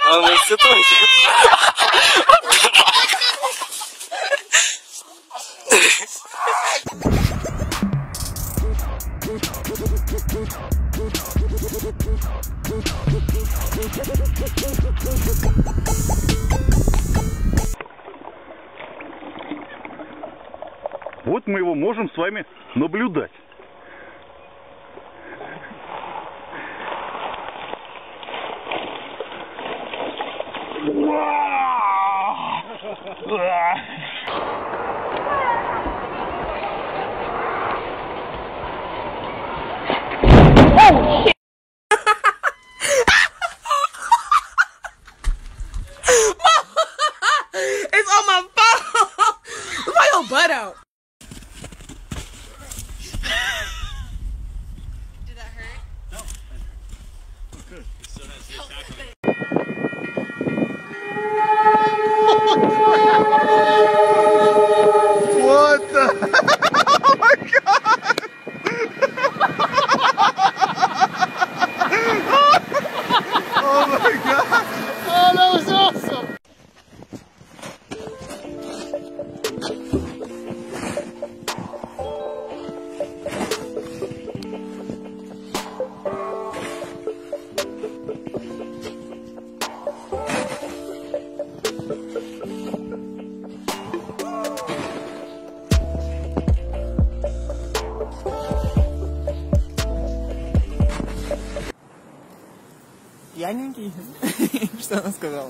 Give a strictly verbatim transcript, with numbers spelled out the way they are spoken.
А мы все тоньше. Вот мы его можем с вами наблюдать. It's on my phone. Why your butt out? Did that hurt? No. Oh, good. It still has the attack on it. What the? Oh my god! Oh my god! Oh, that was awesome! Пьяненький? Что она сказала?